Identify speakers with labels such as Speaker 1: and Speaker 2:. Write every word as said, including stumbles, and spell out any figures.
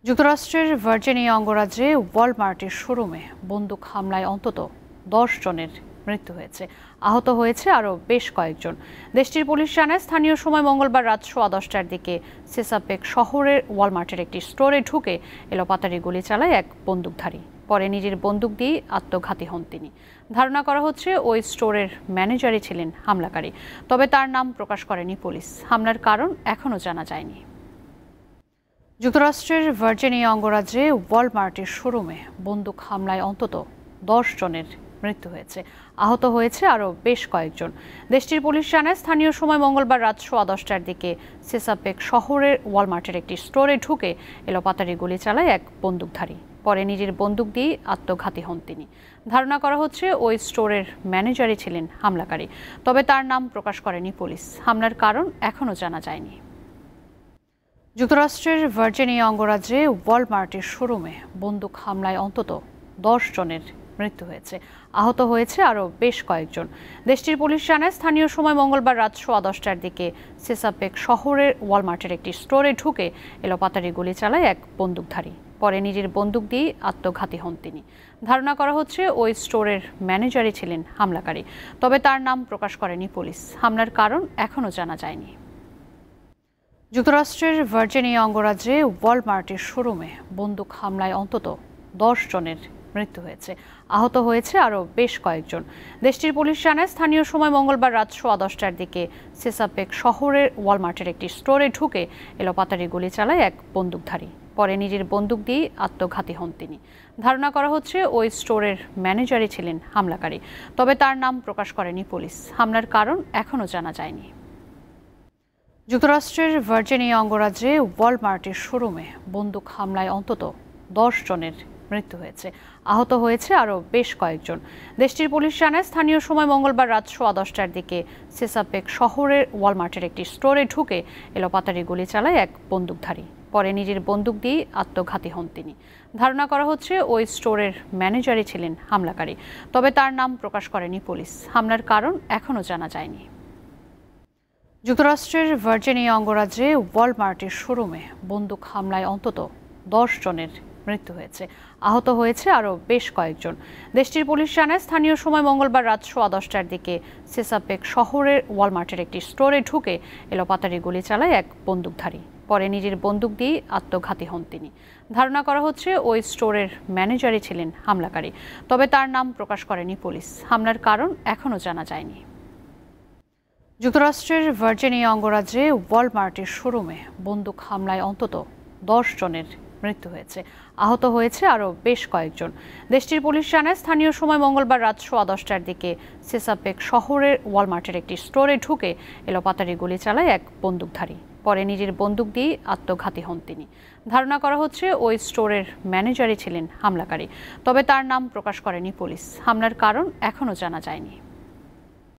Speaker 1: যুক্তরাষ্ট্রের ভার্জিনিয়া অঙ্গরাজ্যে ওয়ালমার্টের শোরুমে বন্দুক হামলায় অন্তত দশ জনের মৃত্যু হয়েছে, আহত হয়েছে আরও বেশ কয়েকজন। দেশটির পুলিশ জানায়, স্থানীয় সময় মঙ্গলবার রাত সোয়া দশটার দিকে চেসাপেক শহরের ওয়ালমার্টের একটি স্টোরে ঢুকে এলোপাতাড়ি গুলি চালায় এক বন্দুকধারী। পরে নিজের বন্দুক দিয়ে আত্মঘাতী হন তিনি। ধারণা করা হচ্ছে ওই স্টোরের ম্যানেজারই ছিলেন হামলাকারী, তবে তার নাম প্রকাশ করেনি পুলিশ। হামলার কারণ এখনও জানা যায়নি। যুক্তরাষ্ট্রের ভার্জিনিয়া অঙ্গরাজ্যে ওয়ালমার্টের শোরুমে বন্দুক হামলায় অন্তত দশ জনের মৃত্যু হয়েছে, আহত হয়েছে আরও বেশ কয়েকজন। দেশটির পুলিশ জানায়, স্থানীয় সময় মঙ্গলবার রাত সোয়া দশটার দিকে চেসাপেক শহরের ওয়ালমার্টের একটি স্টোরে ঢুকে এলোপাতাড়ি গুলি চালায় এক বন্দুকধারী। পরে নিজের বন্দুক দিয়ে আত্মঘাতী হন তিনি। ধারণা করা হচ্ছে ওই স্টোরের ম্যানেজারই ছিলেন হামলাকারী, তবে তার নাম প্রকাশ করেনি পুলিশ। হামলার কারণ এখনও জানা যায়নি। যুক্তরাষ্ট্রের ভার্জিনিয়া অঙ্গরাজ্যে ওয়ালমার্টের শোরুমে বন্দুক হামলায় অন্তত দশ জনের মৃত্যু হয়েছে, আহত হয়েছে আরও বেশ কয়েকজন। দেশটির পুলিশ জানায়, স্থানীয় সময় মঙ্গলবার রাত সোয়া দশটার দিকে চেসাপেক শহরের ওয়ালমার্টের একটি স্টোরে ঢুকে এলোপাতাড়ি গুলি চালায় এক বন্দুকধারী। পরে নিজের বন্দুক দিয়ে আত্মঘাতী হন তিনি। ধারণা করা হচ্ছে ওই স্টোরের ম্যানেজারই ছিলেন হামলাকারী, তবে তার নাম প্রকাশ করেনি পুলিশ। হামলার কারণ এখনও জানা যায়নি। যুক্তরাষ্ট্রের ভার্জিনিয়া অঙ্গরাজ্যে ওয়ালমার্টের শোরুমে বন্দুক হামলায় অন্তত দশ জনের মৃত্যু হয়েছে, আহত হয়েছে আরও বেশ কয়েকজন। দেশটির পুলিশ জানায়, স্থানীয় সময় মঙ্গলবার রাত সোয়া দশটার দিকে চেসাপেক শহরের ওয়ালমার্টের একটি স্টোরে ঢুকে এলোপাতাড়ি গুলি চালায় এক বন্দুকধারী। পরে নিজের বন্দুক দিয়ে আত্মঘাতী হন তিনি। ধারণা করা হচ্ছে ওই স্টোরের ম্যানেজারই ছিলেন হামলাকারী, তবে তার নাম প্রকাশ করেনি পুলিশ। হামলার কারণ এখনও জানা যায়নি। যুক্তরাষ্ট্রের ভার্জিনিয়া অঙ্গরাজ্যে ওয়ালমার্টের শোরুমে বন্দুক হামলায় অন্তত দশ জনের মৃত্যু হয়েছে, আহত হয়েছে আরও বেশ কয়েকজন। দেশটির পুলিশ জানায়, স্থানীয় সময় মঙ্গলবার রাত সোয়া দশটার দিকে চেসাপেক শহরের ওয়ালমার্টের একটি স্টোরে ঢুকে এলোপাতাড়ি গুলি চালায় এক বন্দুকধারী। পরে নিজের বন্দুক দিয়ে আত্মঘাতী হন তিনি। ধারণা করা হচ্ছে ওই স্টোরের ম্যানেজারই ছিলেন হামলাকারী, তবে তার নাম প্রকাশ করেনি পুলিশ। হামলার কারণ এখনও জানা যায়নি। যুক্তরাষ্ট্রের ভার্জিনিয়া অঙ্গরাজ্যে ওয়ালমার্টের শোরুমে বন্দুক হামলায় অন্তত দশ জনের মৃত্যু হয়েছে, আহত হয়েছে আরও বেশ কয়েকজন। দেশটির পুলিশ জানায়, স্থানীয় সময় মঙ্গলবার রাত সোয়া দশটার দিকে চেসাপেক শহরের ওয়ালমার্টের একটি স্টোরে ঢুকে এলোপাতাড়ি গুলি চালায় এক বন্দুকধারী। পরে নিজের বন্দুক দিয়ে আত্মঘাতী হন তিনি। ধারণা করা হচ্ছে ওই স্টোরের ম্যানেজারই ছিলেন হামলাকারী, তবে তার নাম প্রকাশ করেনি পুলিশ। হামলার কারণ এখনও জানা যায়নি। যুক্তরাষ্ট্রের ভার্জিনিয়া অঙ্গরাজ্যে ওয়ালমার্টের শোরুমে বন্দুক হামলায় অন্তত দশ জনের মৃত্যু হয়েছে, আহত হয়েছে আরও বেশ কয়েকজন। দেশটির পুলিশ জানায়, স্থানীয় সময় মঙ্গলবার রাত সোয়া দশটার দিকে চেসাপেক শহরের ওয়ালমার্টের একটি স্টোরে ঢুকে এলোপাতাড়ি গুলি চালায় এক বন্দুকধারী। পরে নিজের বন্দুক দিয়ে আত্মঘাতী হন তিনি। ধারণা করা হচ্ছে ওই স্টোরের ম্যানেজারই ছিলেন হামলাকারী, তবে তার নাম প্রকাশ করেনি পুলিশ। হামলার কারণ এখনও জানা যায়নি। যুক্তরাষ্ট্রের ভার্জিনিয়া অঙ্গরাজ্যে ওয়ালমার্টের শোরুমে বন্দুক হামলায় অন্তত দশ জনের মৃত্যু হয়েছে, আহত হয়েছে আরও বেশ কয়েকজন। দেশটির পুলিশ জানায়, স্থানীয় সময় মঙ্গলবার রাত সোয়া দশটার দিকে চেসাপেক শহরের ওয়ালমার্টের একটি স্টোরে ঢুকে এলোপাতাড়ি গুলি চালায় এক বন্দুকধারী। পরে নিজের বন্দুক দিয়ে আত্মঘাতী হন তিনি। ধারণা করা হচ্ছে ওই স্টোরের ম্যানেজারই ছিলেন হামলাকারী, তবে তার নাম প্রকাশ করেনি পুলিশ। হামলার কারণ এখনও জানা যায়নি।